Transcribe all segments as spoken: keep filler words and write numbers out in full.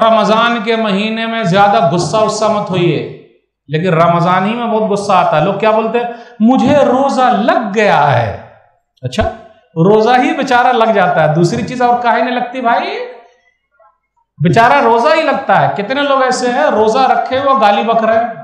रमजान के महीने में ज्यादा गुस्सा उस्सा मत होइए, लेकिन रमजान ही में बहुत गुस्सा आता है। लोग क्या बोलते हैं, मुझे रोजा लग गया है। अच्छा, रोजा ही बेचारा लग जाता है, दूसरी चीज और काहे नहीं लगती भाई, बेचारा रोजा ही लगता है। कितने लोग ऐसे हैं रोजा रखे हुए गाली बक रहे हैं,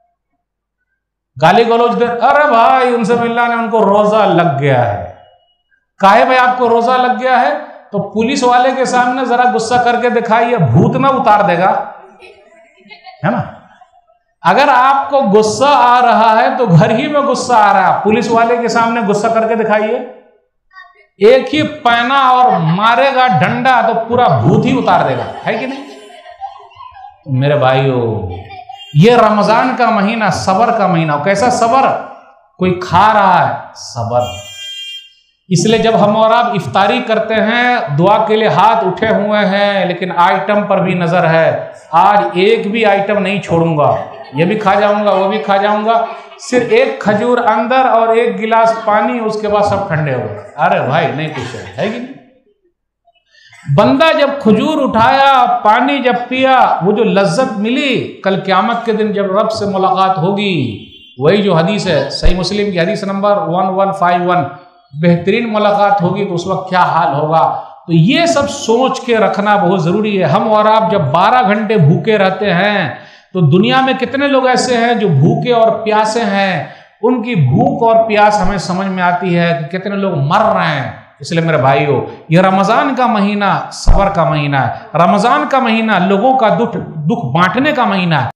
गाली गलौज दे, अरे भाई उनसे मिलना ने उनको रोजा लग गया है। काहे भाई आपको रोजा लग गया है, तो पुलिस वाले के सामने जरा गुस्सा करके दिखाइए, भूत ना उतार देगा, है ना। अगर आपको गुस्सा आ रहा है तो घर ही में गुस्सा आ रहा है, पुलिस वाले के सामने गुस्सा करके दिखाइए, एक ही पैना और मारेगा डंडा तो पूरा भूत ही उतार देगा, है कि नहीं। तो मेरे भाइयों, ये रमजान का महीना सबर का महीना। कैसा सबर, कोई खा रहा है सबर। इसलिए जब हम और आप इफ्तारी करते हैं, दुआ के लिए हाथ उठे हुए हैं, लेकिन आइटम पर भी नजर है। आज एक भी आइटम नहीं छोड़ूंगा, ये भी खा जाऊंगा, वो भी खा जाऊंगा, सिर्फ एक खजूर अंदर और एक गिलास पानी, उसके बाद सब ठंडे हो गए। अरे भाई नहीं कुछ है, है कि नहीं। बंदा जब खजूर उठाया, पानी जब पिया, वो जो लज्जत मिली, कल क़यामत के दिन जब रब से मुलाकात होगी, वही जो हदीस है सही मुस्लिम की हदीस number one one five one, बेहतरीन मुलाकात होगी तो उस वक्त क्या हाल होगा। तो ये सब सोच के रखना बहुत जरूरी है। हम और आप जब बारह घंटे भूखे रहते हैं, तो दुनिया में कितने लोग ऐसे हैं जो भूखे और प्यासे हैं, उनकी भूख और प्यास हमें समझ में आती है कि कितने लोग मर रहे हैं। इसलिए मेरे भाइयों, ये रमजान का महीना सबर का महीना है, रमजान का महीना लोगों का दुख दुख बांटने का महीना है।